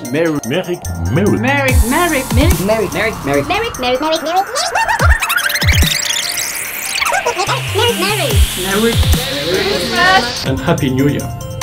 Merry, Merry, Merry, Merry, Merry, Merry, Merry, Merry, Merry, Merry, Merry, Merry, Merry, Merry, Merry, Merry Christmas and Happy New Year.